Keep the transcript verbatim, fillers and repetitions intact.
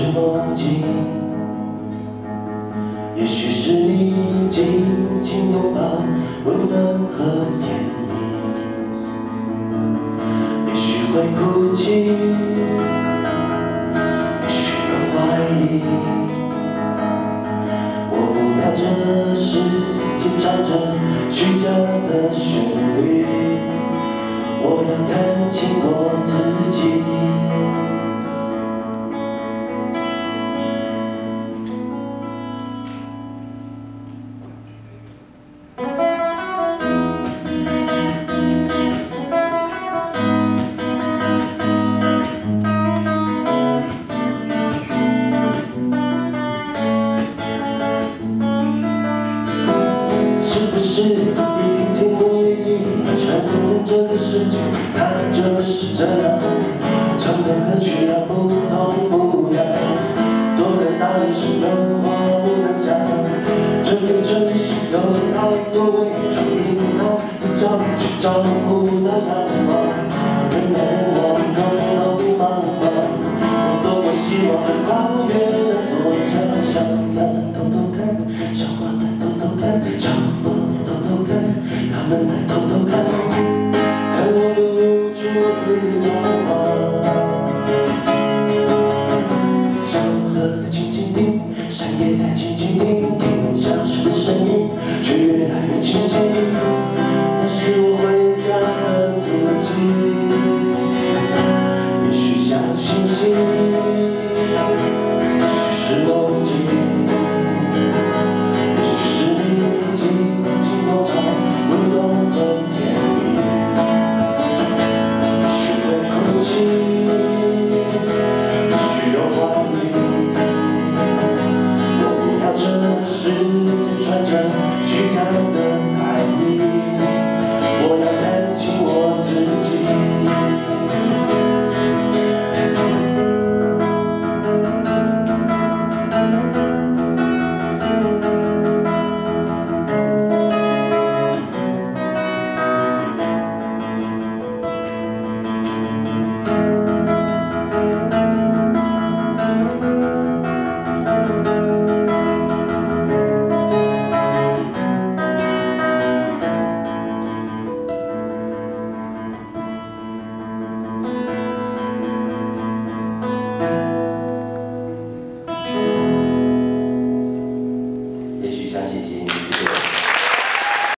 梦境，也许是你紧紧拥抱温暖和甜蜜，也许会哭泣，也许会怀疑。我不要这世界唱着虚假的旋律，我要看清我自己。 是不是一天多愿意承认这个世界它就是这样？唱的歌曲让不痛不痒，做人哪里是人话不能讲？这个城市有太多伪装，银行的找去找不